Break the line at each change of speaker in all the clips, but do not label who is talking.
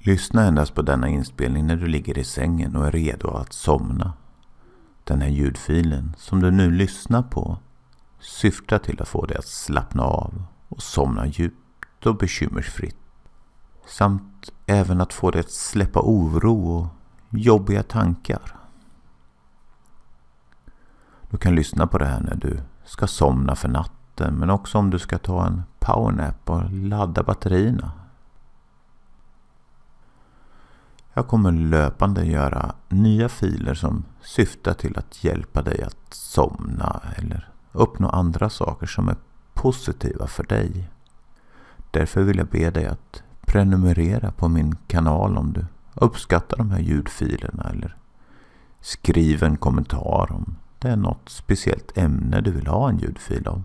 Lyssna endast på denna inspelning när du ligger i sängen och är redo att somna. Den här ljudfilen som du nu lyssnar på syftar till att få dig att slappna av och somna djupt och bekymmersfritt. Samt även att få dig att släppa oro och jobbiga tankar. Du kan lyssna på det här när du ska somna för natten, men också om du ska ta en powernap och ladda batterierna. Jag kommer löpande göra nya filer som syftar till att hjälpa dig att somna eller uppnå andra saker som är positiva för dig. Därför vill jag be dig att prenumerera på min kanal om du uppskattar de här ljudfilerna, eller skriv en kommentar om det är något speciellt ämne du vill ha en ljudfil om.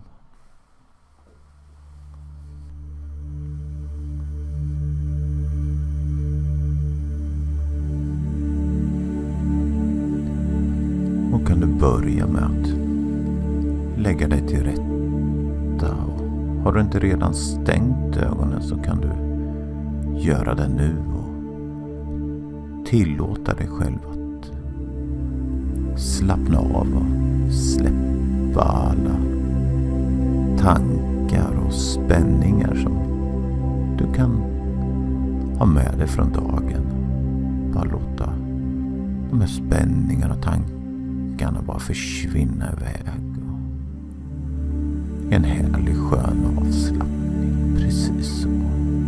Och kan du börja med att lägga dig till rätta, och har du inte redan stängt ögonen så kan du göra det nu och tillåta dig själv att slappna av och släppa alla tankar och spänningar som du kan ha med dig från dagen. Bara låta de här spänningarna och tankarna bara försvinna iväg. En härlig skön avslappning, precis så.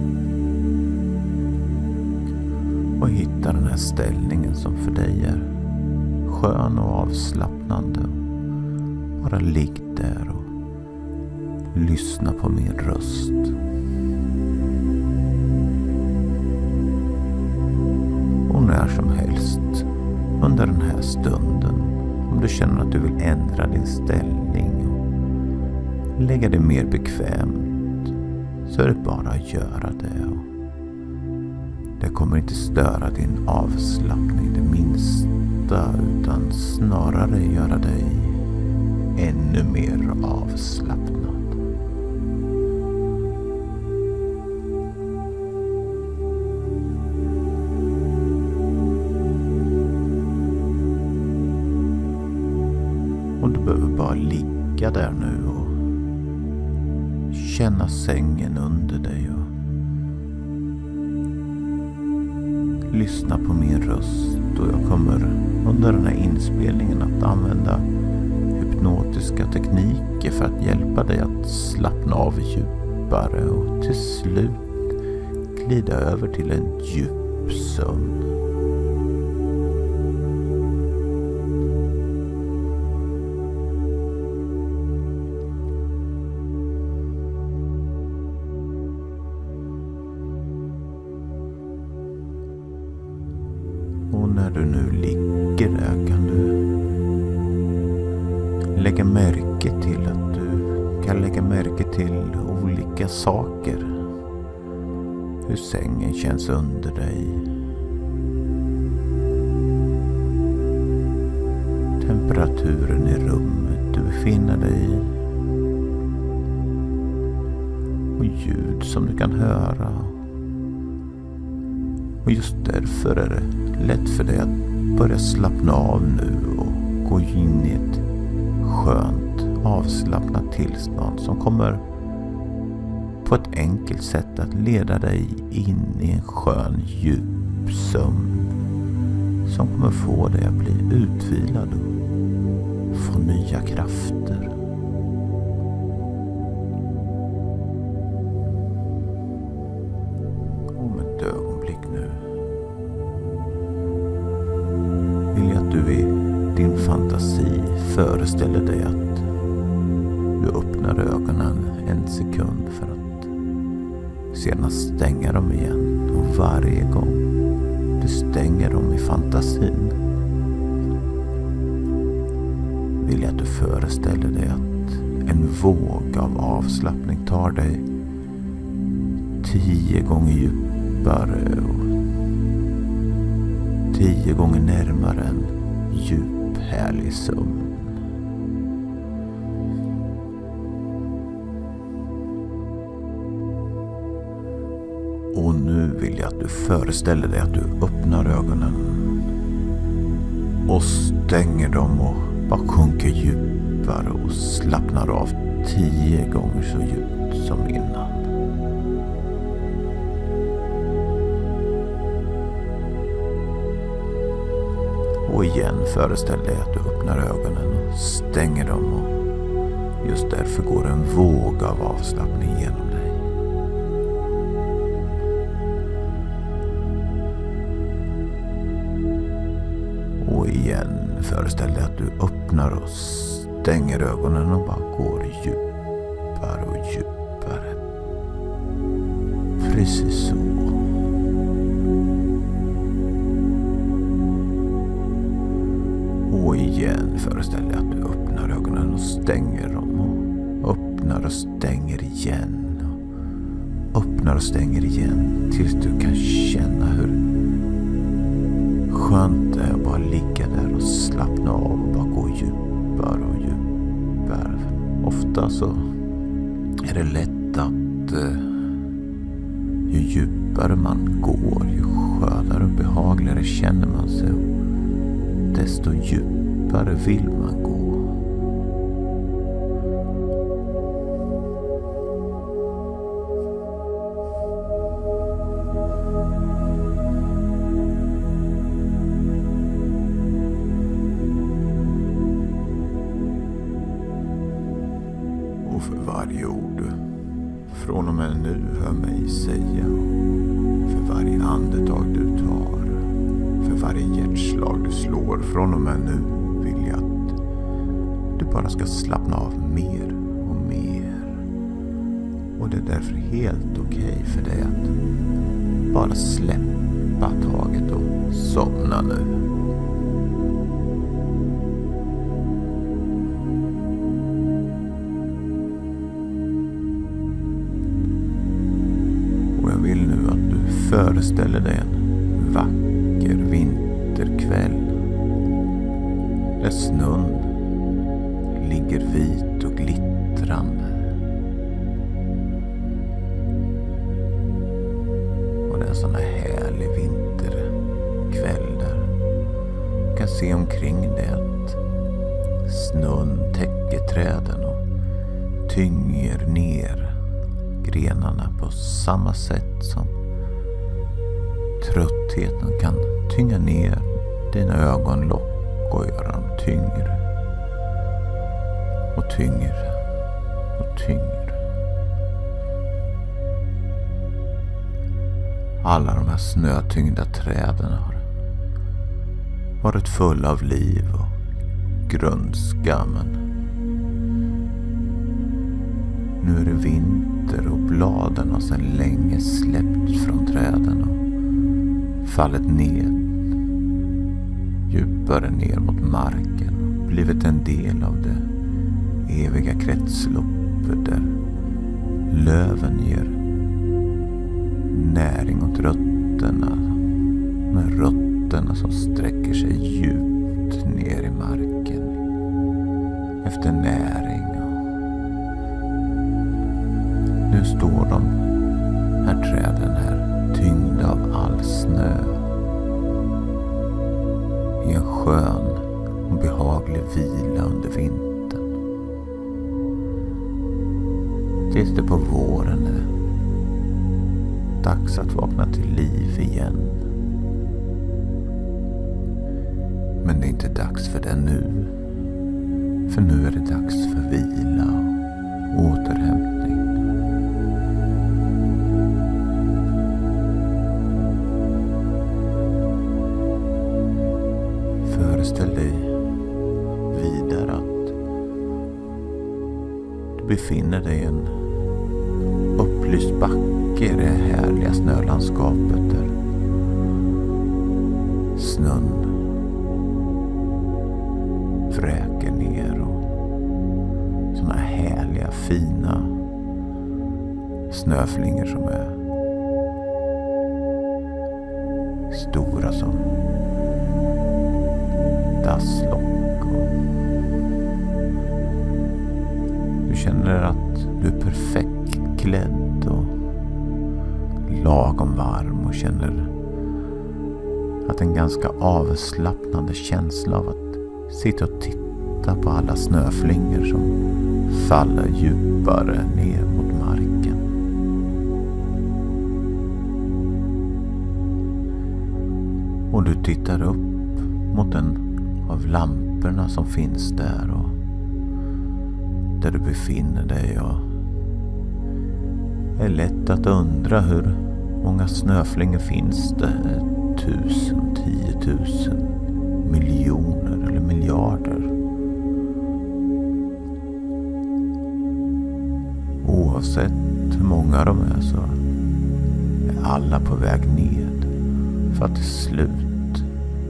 Och hitta den här ställningen som för dig är skön och avslappnande. Bara ligg där och lyssna på min röst. Och när som helst under den här stunden, om du känner att du vill ändra din ställning och lägga dig mer bekvämt, så är det bara att göra det. Och det kommer inte störa din avslappning det minsta, utan snarare göra dig ännu mer avslappnad. Och du behöver bara ligga där nu och känna sängen under dig och lyssna på min röst. Och jag kommer under den här inspelningen att använda hypnotiska tekniker för att hjälpa dig att slappna av djupare och till slut glida över till en djup sömn. Och när du nu ligger där kan du lägga märke till att du kan lägga märke till olika saker. Hur sängen känns under dig. Temperaturen i rummet du befinner dig i. Och ljud som du kan höra. Och just därför är det lätt för dig att börja slappna av nu och gå in i ett skönt avslappnat tillstånd som kommer på ett enkelt sätt att leda dig in i en skön djup sömn som kommer få dig att bli utvilad och få nya krafter. Om ett ögonblick nu vill jag att du i din fantasi föreställer dig att du öppnar ögonen en sekund för att sedan stänga dem igen. Och varje gång du stänger dem i fantasin vill jag att du föreställer dig att en våg av avslappning tar dig 10 gånger djupare och 10 gånger närmare en djup härlig sömn. Och nu vill jag att du föreställer dig att du öppnar ögonen och stänger dem och bara sjunker djupare och slappnar av 10 gånger så djupt som innan. Och igen föreställ dig att du öppnar ögonen och stänger dem, och just därför går en våg av avslappning genom dig. Och igen föreställ dig att du öppnar och stänger ögonen och bara går djupare och djupare. Precis så. Och igen föreställ dig att du öppnar ögonen och stänger dem, och öppnar och stänger igen, och öppnar och stänger igen tills du kan känna hur skönt det är att bara ligga där och slappna av och bara gå djupare och djupare. Ofta så är det lätt att ju djupare man går, ju skönare och behagligare känner man sig, och desto djupare vill man gå. Och för varje ord från och med nu hör mig säga, för varje andetag du tar, för varje hjärtslag du slår från och med nu, vill jag att du bara ska slappna av mer och mer. Och det är därför helt okej för dig att bara släppa taget och somna nu. Och jag vill nu att du föreställer dig en vacker vinterkväll där snön ligger vit och glittrande. Och det är en sån här härlig vinterkväll där du kan se omkring dig att snön täcker träden och tynger ner grenarna på samma sätt som tröttheten kan tynga ner dina ögonlock och göra dem tyngre och tyngre och tyngre. Alla de här snötyngda träden har varit fulla av liv och grönska, men nu är det vinter och bladen har sedan länge släppt från träden och fallit ner djupare ner mot marken och blivit en del av det eviga kretsloppet där löven ger näring åt rötterna, med rötterna som sträcker sig djupt ner i marken efter näring. Nu står de här träden här tyngda av all snö i en skön och behaglig vila under vintern. Tills det på våren är dags att vakna till liv igen. Men det är inte dags för det nu. För nu är det dags för vila och återhämtning. Föreställ dig vidare att du befinner dig i en upplyst backe i det härliga snölandskapet där snön vräker ner och såna härliga fina snöflingor som är stora som dasslock, och du känner att du är perfekt klädd och lagom varm och känner att en ganska avslappnande känsla av att sitta och titta på alla snöflingor som faller djupare ner mot marken. Och du tittar upp mot en av lamporna som finns där och där du befinner dig, och det är lätt att undra hur många snöflingor finns det. 1000, 10 000, miljoner eller miljarder. Oavsett hur många de är så är alla på väg ned för att till slut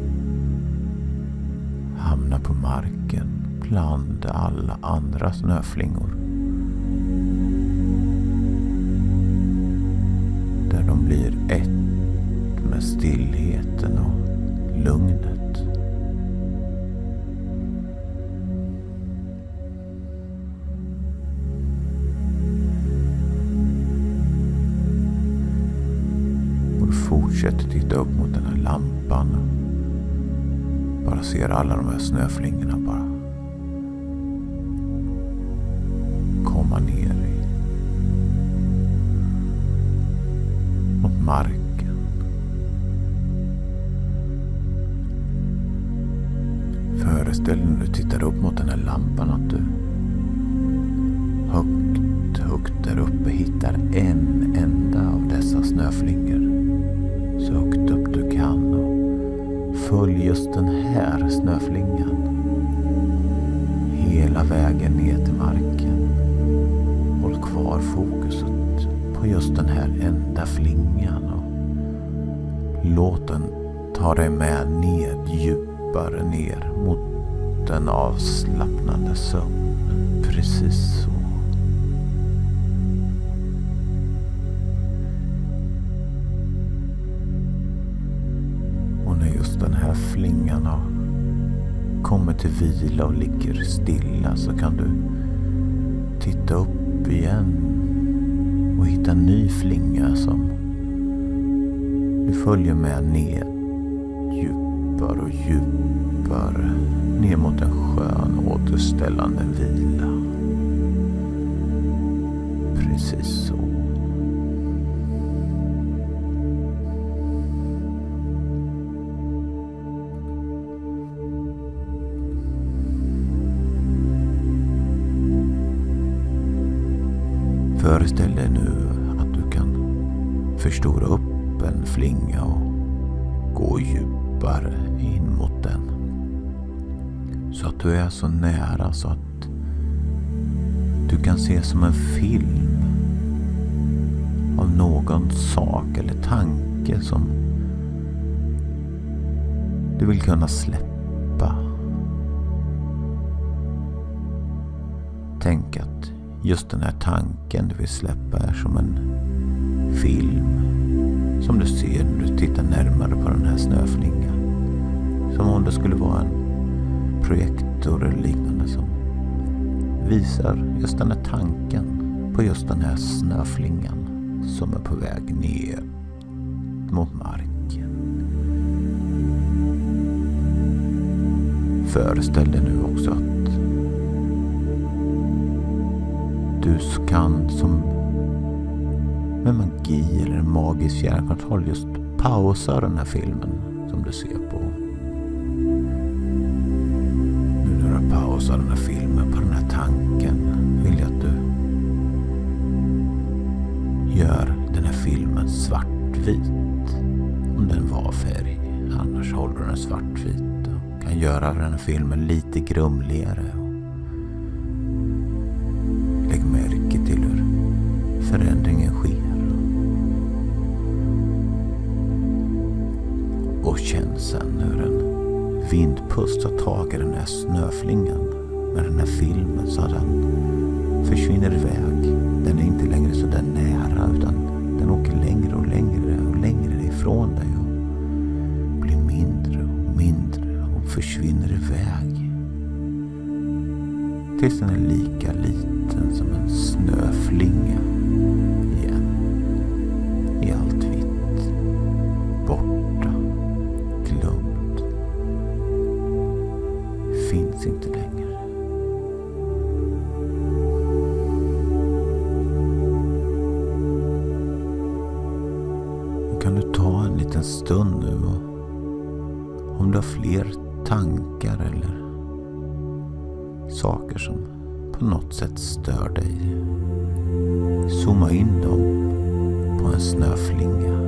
hamna på marken bland alla andra snöflingor. Där de blir ett med stillheten och lugnet. Och du fortsätter titta upp mot den här lampan. Bara ser alla de här snöflingorna bara komma ner mot marken. Föreställ dig när du tittar upp mot den här lampan att du högt där uppe hittar en enda av dessa snöflingor. Så högt upp du kan, och följ just den här snöflingan hela vägen ner till marken. Håll kvar fokuset på just den här enda flingan och låt den ta dig med ner djupare ner mot den avslappnande sömn. Precis så. Och när just den här flingan har kommit till vila och ligger stilla så kan du titta upp igen och hitta en ny flinga som du följer med ner djupare och djupare ner mot en skön återställande vila. Precis så. Föreställ dig nu att du kan förstora upp en flinga och gå djupare in mot den. Så att du är så nära så att du kan se som en film av någon sak eller tanke som du vill kunna släppa. Tänk att just den här tanken du vill släppa är som en film som du ser när du tittar närmare på den här snöflingan. Som om det skulle vara en projektor eller liknande som visar just den här tanken på just den här snöflingan som är på väg ner mot marken. Föreställ dig nu också att du kan som med magi eller en magisk hjärnkontroll just pausa den här filmen som du ser på. Nu när du har pausat den här filmen på den här tanken vill jag att du gör den här filmen svartvit. Om den var färg. Annars håller den svartvit och kan göra den här filmen lite grumligare. Lägg märke till hur förändringen sker. Och känn sen hur en vindpust har tagit den här snöflingan med den här filmen så att den försvinner iväg. Den är inte längre så där nära utan den åker längre och längre och längre ifrån dig och blir mindre och mindre och försvinner iväg. Tills den är lika liten som en snöflinga igen. I blir allt vitt, borta, glömt, finns inte längre. Kan du ta en liten stund nu och om du har fler tankar eller saker som på något sätt stör dig, zooma in dem på en snöflinga.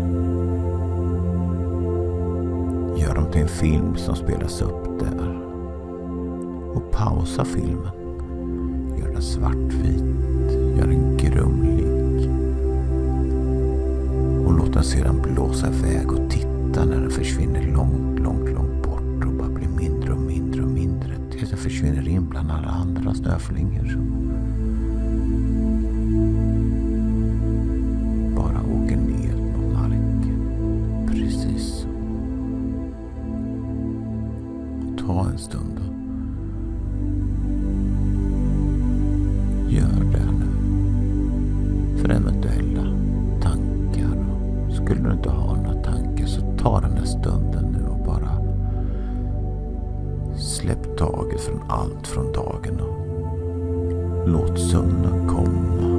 Gör dem till en film som spelas upp där. Och pausa filmen. Gör den svartvit. Gör den grumlig. Och låt den sedan blåsa iväg och titta när den försvinner långt, långt, långt bort och bara blir mindre och mindre och mindre tills den försvinner in bland alla andra snöflingor som bara åker ner på marken. Precis så. Och ta en stund då. Gör det nu. För eventuella tankar. Och skulle du inte ha några tankar så ta den här stunden nu och bara släpp taget från allt från dagen och låt sömnen komma.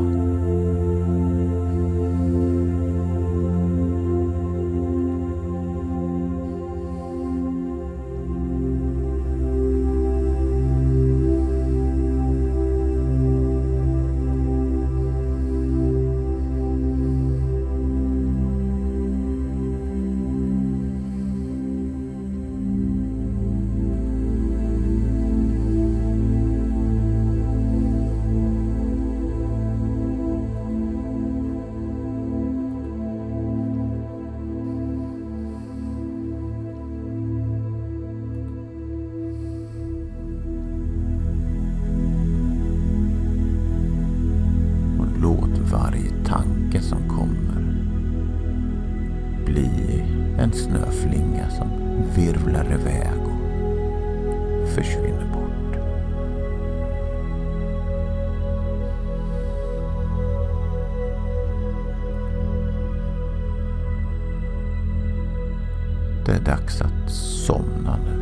Varje tanke som kommer bli en snöflinga som virvlar iväg och försvinner bort. Det är dags att somna nu.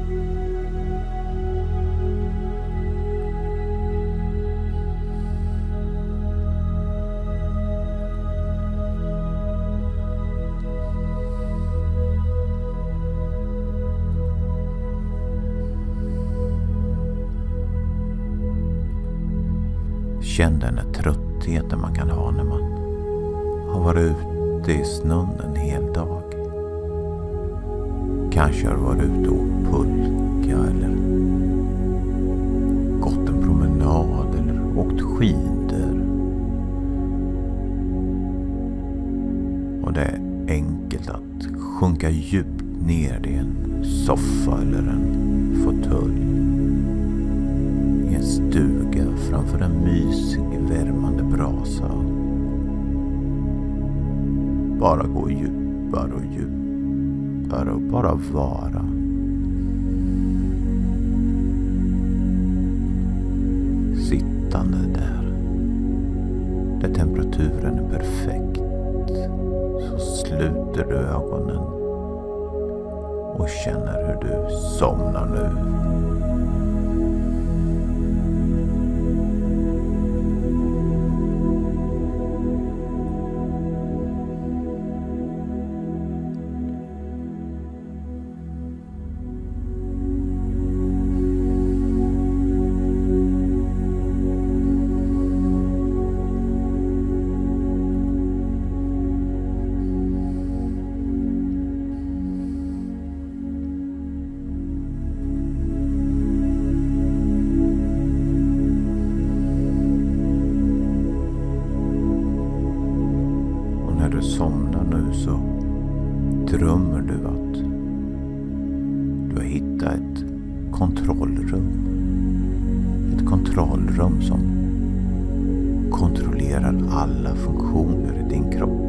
Känn den här tröttheten man kan ha när man har varit ute i snön en hel dag. Kanske har du varit ute och pulka eller gått en promenad eller åkt skidor. Och det är enkelt att sjunka djupt ner i en soffa eller en fåtölj. I en stuga framför en mysig värmande brasa. Bara gå djupare och djupare och bara vara. Sittande där temperaturen är perfekt, så sluter du ögonen och känner hur du somnar nu. När du somnar nu så drömmer du att du har hittat ett kontrollrum. Ett kontrollrum som kontrollerar alla funktioner i din kropp.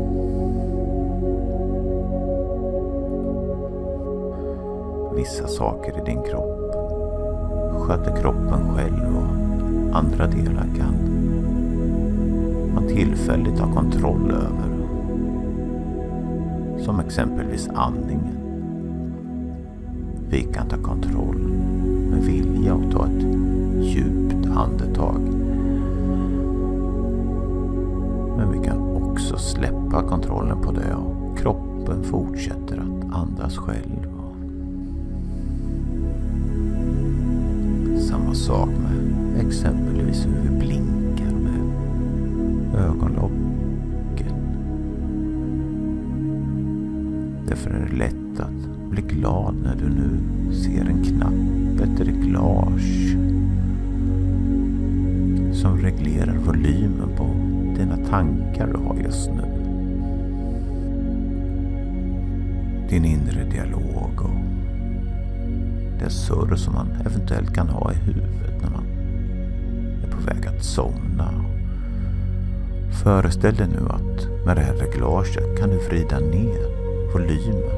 Vissa saker i din kropp sköter kroppen själv och andra delar kan man tillfälligt ha kontroll över. som exempelvis andningen. Vi kan ta kontroll med vilja och ta ett djupt andetag. Men vi kan också släppa kontrollen på det och kroppen fortsätter att andas själv. Samma sak med exempelvis hur vi blinkar med ögonlocken. Därför är det lätt att bli glad när du nu ser en knapp, ett reglage som reglerar volymen på dina tankar du har just nu. Din inre dialog och det surr som man eventuellt kan ha i huvudet när man är på väg att somna. Föreställ dig nu att med det här reglaget kan du vrida ner volymen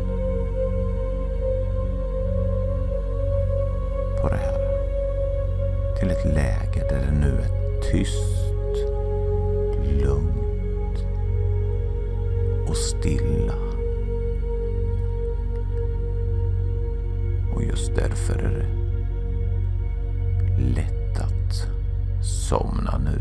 på det här till ett läge där det nu är tyst, lugnt och stilla. Och just därför är det lätt att somna nu.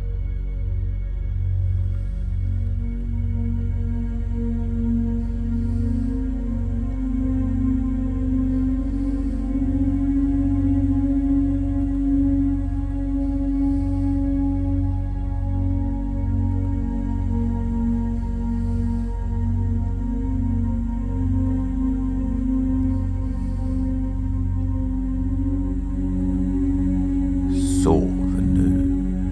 Sov nu.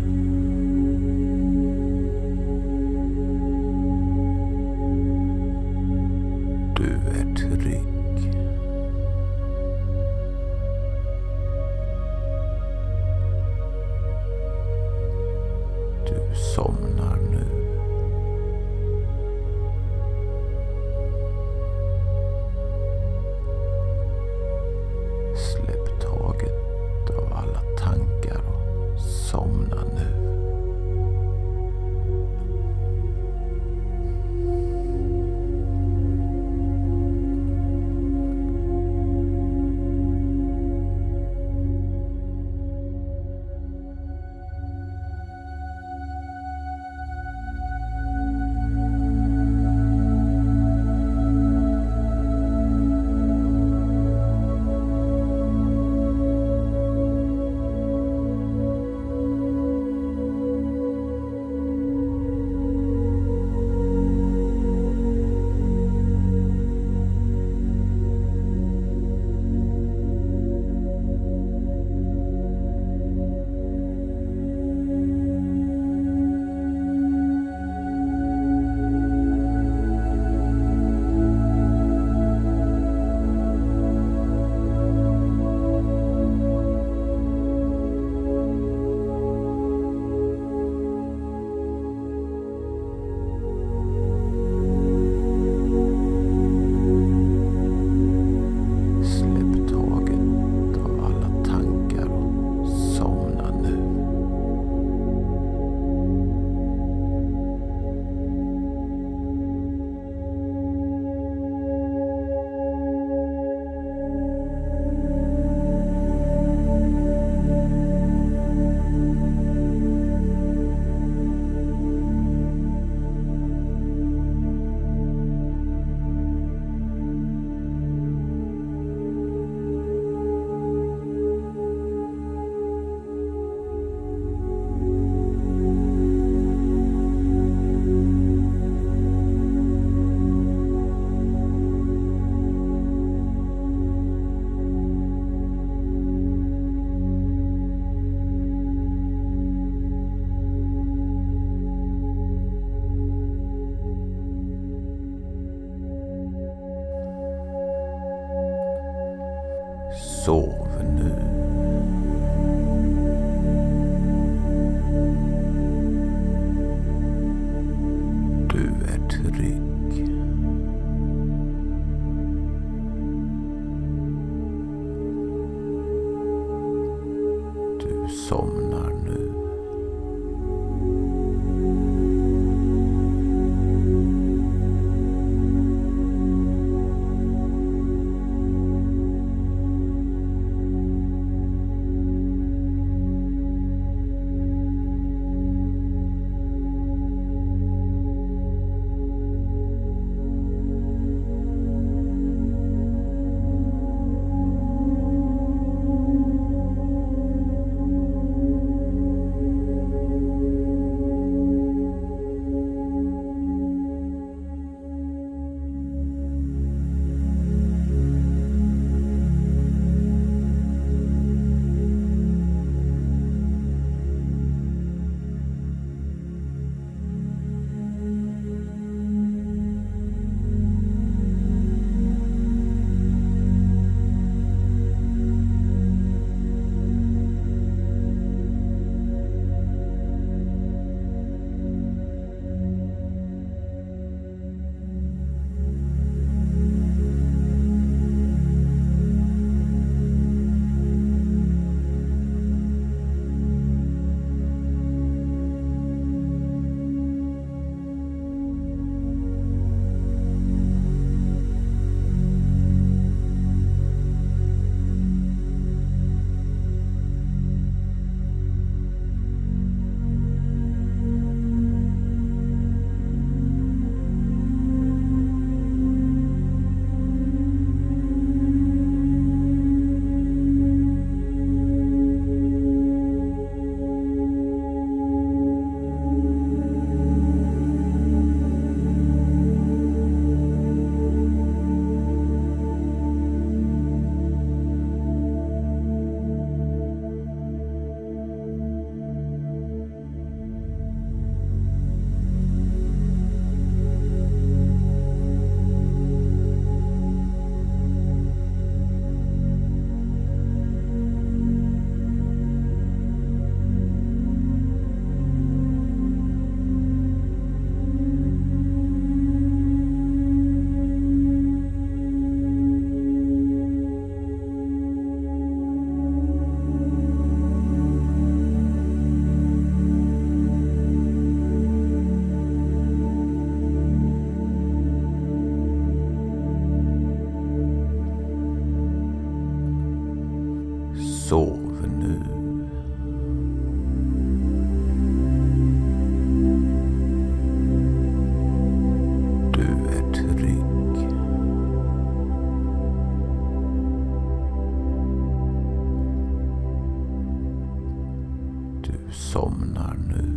Du är trygg. Du somnar nu. Släpp taget av alla tankar och somna nu. Sov nu. Du är trygg. Du somnar nu. sover nu. Du är trygg. Du somnar nu.